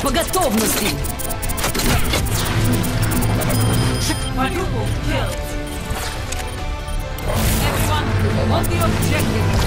По готовности! Quadruple kill. Everyone on the objective.